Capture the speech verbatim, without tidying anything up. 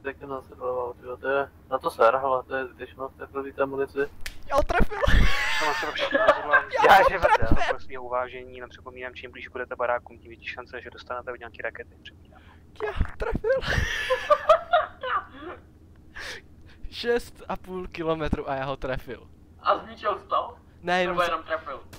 taky nasedloval, tyjo, to je, na to ser, hele, to je zbytečnost, jak rodí té munici. Já ho trefil! Já že vedle, prosím uvážení, jen připomínám, čím blíž budete barákům, tím větší šance, že dostanete od nějaké rakety, připomínám. Já ho trefil! Šest a půl kilometru a já ho trefil. A zničil jsi to? Ne, jenom, Nebo se, jenom trefil?